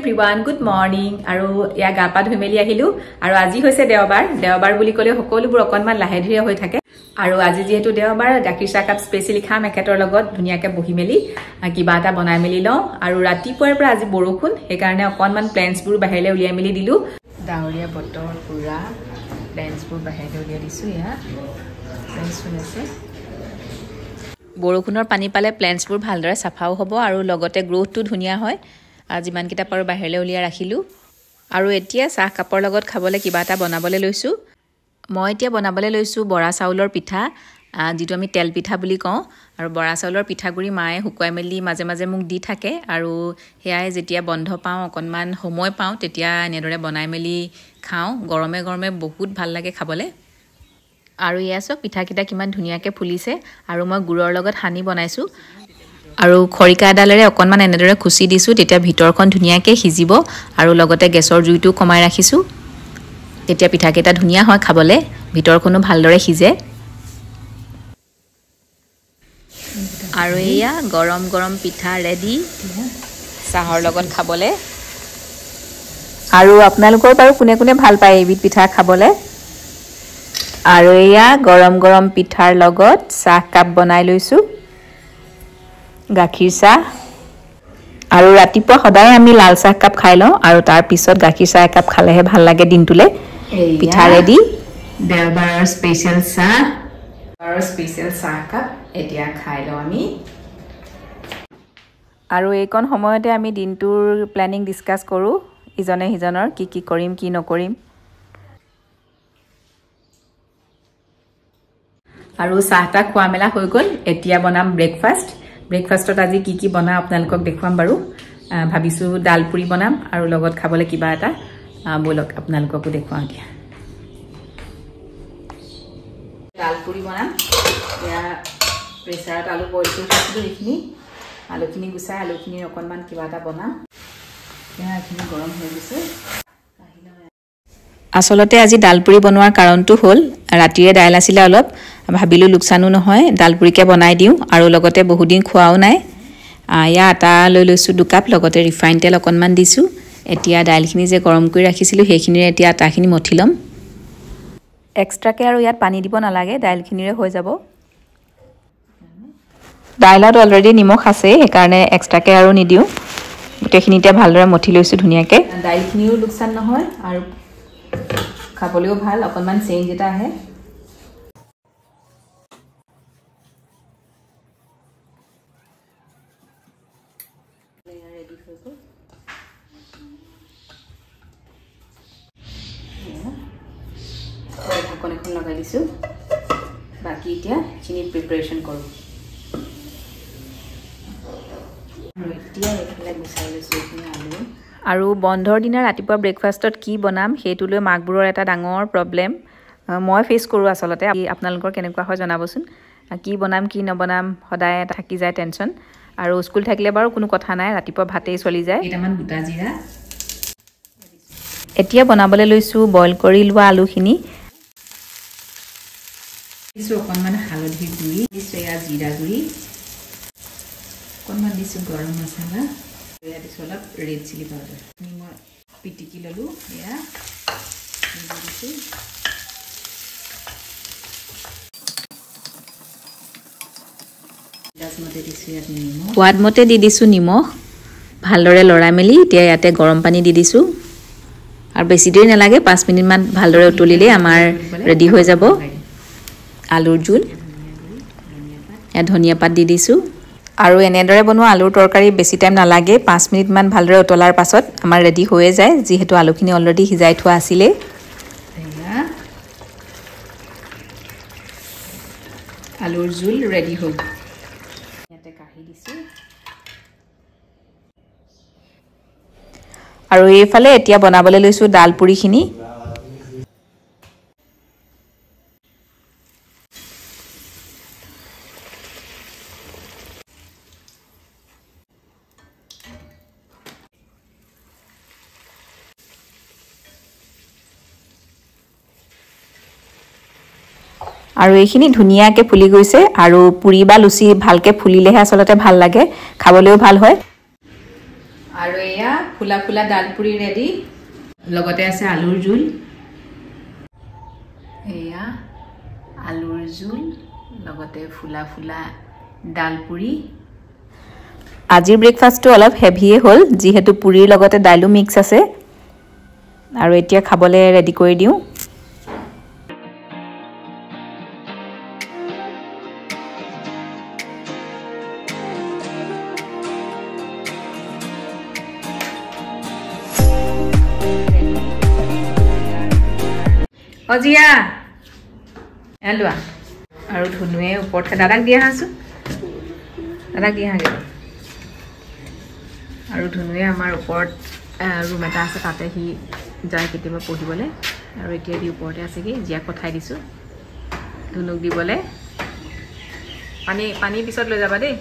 everyone good morning আৰু ইয়া গাপা ধুই মেলি আহিলো আৰু আজি হৈছে দেওবাৰ বুলি কলে সকলোবোৰ অকনমান লাহে ধীৰে হৈ থাকে আৰু আজি যেহেতু দেওবাৰ গাখীৰ চাহ কাপ স্পেশালি খাম একেটৰ লগত ধুনিয়াকে বহি মেলি কিবা এটা বনাই মেলি লওঁ আৰু ৰাতিপুৱাৰ পৰা আজি বৰষুণ সেই কাৰণে অকনমান প্লেন্সবোৰ বাহিৰলৈ উলিয়াই মেলি দিলো ডাঙৰীয়া বতৰ পুৰা প্লেন্সবোৰ বাহিৰলৈ উলিয়াই দিছো ইয়া প্লেন্সবোৰ আছে বৰষুণৰ পানী পালে প্লেন্সবোৰ ভালদৰে সাফাও হ'ব আৰু লগতে গ্ৰোথটো ধুনিয়া হয় আজি মান কিটা পাৰো বাহিৰলৈ উলিয়াই ৰাখিলো আৰু এতিয়া চাহ কাপৰ লগত খাবলৈ কিবা এটা বনাবলৈ লৈছো মই এতিয়া বনাবলৈ লৈছো বৰা চাউলৰ পিঠা যেটো আমি তেল পিঠা বুলি কওঁ আৰু বৰা চাউলৰ পিঠাগুৰি মায়ে হুকুৱাই মেলি মাজে মাজে মোক দি থাকে আৰু হেয়াই যেতিয়া বন্ধ পাওঁ অকনমান সময় পাওঁ তেতিয়া এনেদৰে বনাই মেলি খাওঁ গৰমে গৰমে বহুত ভাল লাগে খাবলৈ আৰু ইয়াসক পিঠা কিটা কিমান ধুনিয়াকে ফুলিছে আৰু মই গুৰৰ লগত হানি বনাইছো আৰু খৰিকা আদালেৰে অকনমান এনেদৰে খুচি দিছো তেতিয়া ভিতৰখন ধুনিয়াকে হিজিব আৰু লগতে গেছৰ জুইটো কমাই ৰাখিছো তেতিয়া পিঠা কেটা ধুনিয়া হয় খাবলে ভিতৰখনো ভালদৰে হিজে আৰু এয়া গৰম গৰম পিঠা ৰেডি চাহৰ লগত খাবলে আৰু আপোনালোকৰ বাৰু কোনে কোনে ভাল পায় এই পিঠা খাবলে আৰু এয়া গৰম গৰম পিঠাৰ লগত চাহ কাপ বনাই লৈছো গাখীৰ চাহ আৰু ৰাতিপুৱা সদায় আমি লাল চাহ কাপ খাই লওঁ আৰু তাৰ পিছত গাখীৰ চাহ কাপ খালেহে ভাল লাগে দিনটোলে পিঠা ৰেডি দেওবাৰৰ স্পেশাল চাহ কাপ এতিয়া খাই লওঁ আমি আৰু এইকণ সময়তে আমি দিনটোৰ প্ল্যানিং ডিসকাস কৰো ইজনে হিজনৰ কি কৰিম কি নকৰিম আৰু চাহটা খোৱা মেলা হৈ গল এতিয়া বনাম ব্ৰেকফাষ্টত আজি কি বনা আপোনালোকক দেখুৱাম বাৰু ভাবিছো দাল পুৰি বনাম আৰু লগত খাবলৈ কিবা এটা বলক আপোনালোককো দেখুৱাম দিয়া দাল পুৰি বনাম ইয়া প্ৰেছাৰত আলু বইল কৰি থৈছিলো এইখিনি আলুখিনি গুছাই আলুখিনি অকনমান কিবা এটা বনাম ইয়া এইখিনি গৰম হৈ গৈছে আসলতে আজি দালপুৰি বনোৱাৰ কাৰণটো হ'ল ৰাতিৰে দাইল আছিল অলপ ভাবিলো লোকসানো নহয় দালপুৰিকে বনাই দিও আৰু লগতে বহু দিন খোৱাও নাই ইয়া আটা লৈ লৈছো 2 কাপ লগতে ৰিফাইন তেল অকনমান দিছো এতিয়া দাইলখিনি যে গৰম কৰি ৰাখিছিলো সেইখিনিৰে এতিয়া আটাখিনি মঠিলম এক্সট্ৰাকে আৰু ইয়াত পানী দিব নালাগে দাইলখিনিৰে হৈ যাব দাইলত অলৰেডি নিমখ আছে সেই কাৰণে এক্সট্ৰাকে আৰু নিদিও গোটেইখিনিতে ভালদৰে মঠি লৈছো ধুনিয়াকে দাইলখিনিও লোকসান নহয় আৰু খাবলৈও ভাল অকনমান চেঞ্জ এটা আহে ঢাকন এখন লগাই দিছো বাকি এতিয়া চিনি প্ৰিপাৰেচন কৰো এতিয়া এফালে গুছাই লৈছো আলু আৰু বন্ধৰ দিনা ৰাতিপুৱা ব্ৰেকফাষ্টত কি বনাম হেতুলৈ মাকবোৰৰ এটা ডাঙৰ প্ৰবলেম মই ফেস কৰো আসলতে আপোনালোকৰ কেনেকুৱা হয় জনাবচোন কি বনাম কি নবনাম সদায় থাকি যায় টেনচন আৰু স্কুল থাকিলে বাৰু কোনো কথা নাই ৰাতিপুৱা ভাতেই চলি যায় এটামান গোটা জিৰা এতিয়া বনাবলৈ লৈছো বইল কৰি লোৱা আলুখিনি দিছো অকনমান হালধি গুৰি দিছো ইয়া জিৰা গুৰি অকনমান দিছো গৰম মছলা ইয়া দিছো অলপ ৰেড চিলি পাউডাৰ মই পিটিকি ললো ইয়া দিছো সোৱাদ মতে দি দিছো নিমখ ভালদৰে লৰাই মেলি এতিয়া ইয়াতে গৰম পানী দি দিছো আৰু বেছি দেৰি নালাগে 5 মিনিট মান ভালদৰে উতলিলে আমাৰ ৰেডি হৈ যাব আলুৰ জোল এ ধনিয়া পাত দি দিছো আৰু এনেদৰে বনোৱা আলুৰ তৰকাৰী বেছি টাইম নালাগে 5 মিনিট মান ভালদৰে উতলাৰ পাছত আমাৰ ৰেডি হৈ যায় যিহেতু আলুখিনি অলৰেডি হিজাই থোৱা আছিল আলুৰ জোল ৰেডি হ'ল ইয়াতে কাঢ়ি দিছো আৰু এইফালে এতিয়া বনাবলৈ লৈছো দাল পুৰিখিনি আৰু এইখিনি ধুনিয়াকে ফুলি গৈছে আৰু পুৰি বা লুচি ভালকে ফুলিলেহে আসলতে ভাল লাগে খাবলৈও ভাল হয় আৰু এয়া ফুলা ফুলা ডালপুৰি ৰেডি লগতে আছে আলুৰ জোল এয়া আলুৰ জোল লগতে ফুলা ফুলা ডালপুৰি আজিৰ ব্ৰেকফাষ্টটো অলপ হেভিয়ে হ'ল যিহেতু পুৰিৰ লগতে দাইলো মিক্স আছে আৰু এতিয়া খাবলৈ ৰেডি কৰি দিওঁ অজিয়া এলোৱা আৰু ধুনুৱে ওপৰত দাদাক দিয়া হাঁচো দাদাক দিয়া হাগে আৰু ধুনুৱে আমাৰ ওপৰত ৰুম এটা আছে তাতে সি যায় কেতিয়াবা পঢ়িবলৈ আৰু এতিয়া দি ওপৰতে আছেগৈ জীয়াক পঠাই দিছোঁ ধুনুক দিবলৈ পানী পিছত লৈ যাবা দেই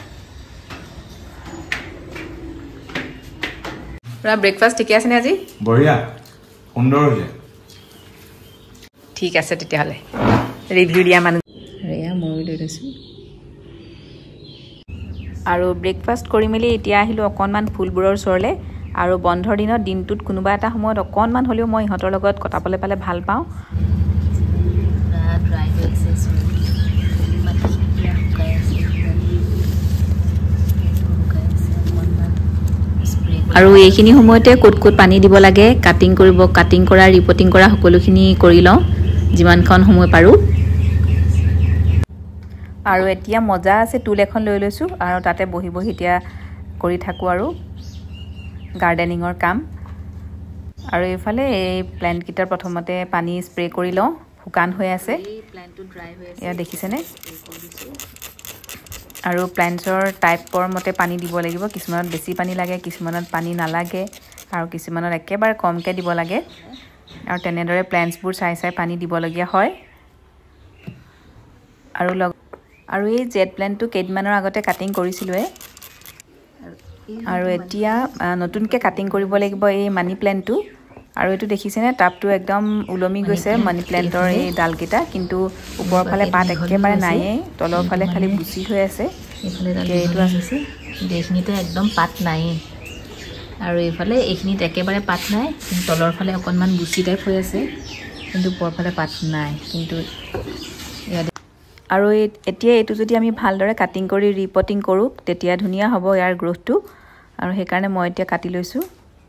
পুৰা ব্ৰেকফাষ্ট ঠিকে আছেনে আজি বঢ়িয়া সুন্দৰ হৈছে ঠিক আছে তেতিয়াহ'লে ৰিভিউ দিয়া মানুহ এয়া ময়ো লৈ লৈছোঁ আৰু ব্ৰেকফাষ্ট কৰি মেলি এতিয়া আহিলোঁ অকণমান ফুলবোৰৰ ওচৰলৈ আৰু বন্ধৰ দিনত দিনটোত কোনোবা এটা সময়ত অকণমান হ'লেও মই ইহঁতৰ লগত কটাবলৈ পালে ভাল পাওঁ আৰু এইখিনি সময়তে ক'ত ক'ত পানী দিব লাগে কাটিং কৰা ৰিপৰ্টিং কৰা সকলোখিনি কৰি লওঁ যিমানখন সময় পাৰোঁ আৰু এতিয়া মজা আছে টুল এখন লৈ লৈছোঁ আৰু তাতে বহি বহি এতিয়া কৰি থাকোঁ আৰু গাৰ্ডেনিঙৰ কাম আৰু এইফালে এই প্লেণ্টকেইটাৰ প্ৰথমতে পানী স্প্ৰে কৰি লওঁ শুকান হৈ আছে এয়া দেখিছেনে আৰু প্লেণ্টছৰ টাইপৰ মতে পানী দিব লাগিব কিছুমানত বেছি পানী লাগে কিছুমানত পানী নালাগে আৰু কিছুমানত একেবাৰে কমকৈ দিব লাগে আৰু তেনেদৰে প্লেণ্টছবোৰ চাই পানী দিবলগীয়া হয় আৰু এই জেড প্লেণ্টটো কেইদিনমানৰ আগতে কাটিং কৰিছিলোঁৱে আৰু এতিয়া নতুনকৈ কাটিং কৰিব লাগিব এই মানি প্লেণ্টটো আৰু এইটো দেখিছেনে টাবটো একদম ওলমি গৈছে মানি প্লেণ্টৰ এই ডালকেইটা কিন্তু ওপৰৰ ফালে পাত একেবাৰে নায়েই তলৰ ফালে খালি বুচি হৈ আছে এইটো আছে এইখিনিতে একদম পাত নায়েই আৰু এইফালে এইখিনিত একেবাৰে পাত নাই কিন্তু তলৰ ফালে অকণমান বুচি টাইপ হৈ আছে কিন্তু ওপৰৰ ফালে পাত নাই কিন্তু আৰু এতিয়া এইটো যদি আমি ভালদৰে কাটিং কৰি ৰিপৰ্টিং কৰোঁ তেতিয়া ধুনীয়া হ'ব ইয়াৰ গ্ৰ'থটো আৰু সেইকাৰণে মই এতিয়া কাটি লৈছোঁ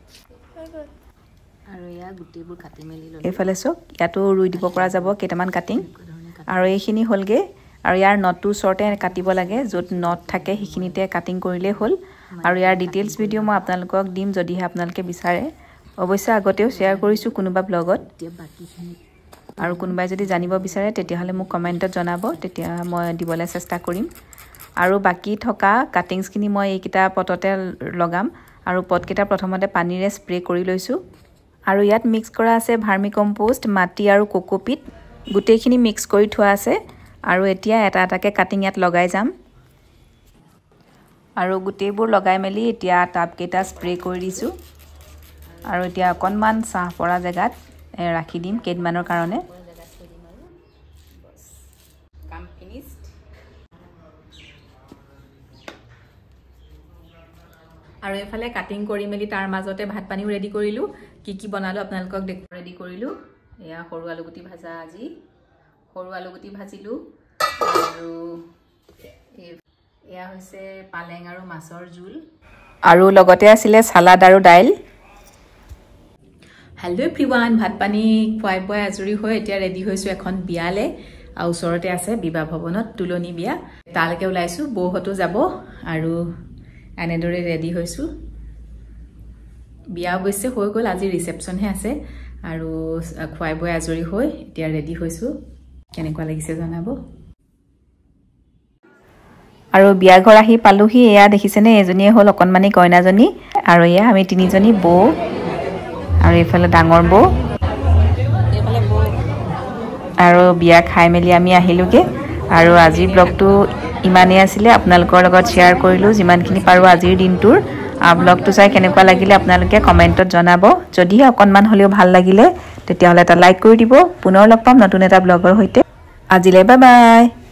আৰু ইয়াৰ গোটেইবোৰ কাটি মেলি ল'লোঁ এইফালে চাওক ইয়াতো ৰুই দিব পৰা যাব কেইটামান কাটিং আৰু এইখিনি হ'লগৈ আৰু ইয়াৰ নটটো ওচৰতে কাটিব লাগে য'ত নট থাকে সেইখিনিতে কাটিং কৰিলেই হ'ল আৰু ইয়াৰ ডিটেইলছ ভিডিঅ' মই আপোনালোকক দিম যদিহে আপোনালোকে বিচাৰে অৱশ্যে আগতেও শ্বেয়াৰ কৰিছোঁ কোনোবা ব্লগত আৰু কোনোবাই যদি জানিব বিচাৰে তেতিয়াহ'লে মোক কমেণ্টত জনাব তেতিয়া মই দিবলৈ চেষ্টা কৰিম আৰু বাকী থকা কাটিংছখিনি মই এইকেইটা পটতে লগাম আৰু পটকেইটা প্ৰথমতে পানীৰে স্প্ৰে কৰি লৈছোঁ আৰু ইয়াত মিক্স কৰা আছে ভাৰ্মি কম্পোষ্ট মাটি আৰু কোকোপিট গোটেইখিনি মিক্স কৰি থোৱা আছে আৰু এতিয়া এটা এটাকৈ কাটিং ইয়াত লগাই যাম আৰু গোটেইবোৰ লগাই মেলি এতিয়া টাবকেইটা স্প্ৰে কৰি দিছোঁ আৰু এতিয়া অকণমান ছাঁ পৰা জেগাত ৰাখি দিম কেইদিনমানৰ কাৰণে আৰু এইফালে কাটিং কৰি মেলি তাৰ মাজতে ভাত পানীও ৰেডি কৰিলোঁ কি বনালোঁ আপোনালোকক ৰেডি কৰিলোঁ এয়া সৰু আলুগুটি ভাজা আজি সৰু আলুগুটি ভাজিলোঁ আৰু এয়া হৈছে পালেং আৰু মাছৰ জোল আৰু লগতে আছিলে চালাড আৰু দাইল হেল্ল' এভৰিৱান ভাত পানী খুৱাই বোৱাই আজৰি হৈ এতিয়া ৰেডি হৈছোঁ এখন বিয়ালৈ আৰু ওচৰতে আছে বিবাহ ভৱনত তুলনি বিয়া তালৈকে ওলাইছোঁ বৌহঁতো যাব আৰু এনেদৰে ৰেডি হৈছোঁ বিয়া অৱশ্যে হৈ গ'ল আজি ৰিচেপশ্যনহে আছে আৰু খুৱাই বোৱাই আজৰি হৈ এতিয়া ৰেডি হৈছোঁ কেনেকুৱা লাগিছে জনাব আৰু বিয়া ঘৰ আহি পালোহি এয়া দেখিছেনে এজনীয়ে হ'ল অকণমানি কইনাজনী আৰু এয়া আমি তিনিজনী বৌ আৰু এইফালে ডাঙৰ বৌ আৰু বিয়া খাই মেলি আমি আহিলোঁগৈ আৰু আজিৰ ব্লগটো ইমানেই আছিলে আপোনালোকৰ লগত শ্বেয়াৰ কৰিলোঁ যিমানখিনি পাৰোঁ আজিৰ দিনটোৰ ব্লগটো চাই কেনেকুৱা লাগিলে আপোনালোকে কমেণ্টত জনাব যদিহে অকণমান হ'লেও ভাল লাগিলে তেতিয়াহ'লে এটা লাইক কৰি দিব পুনৰ লগ পাম নতুন এটা ব্লগৰ সৈতে আজিলৈ বাই বাই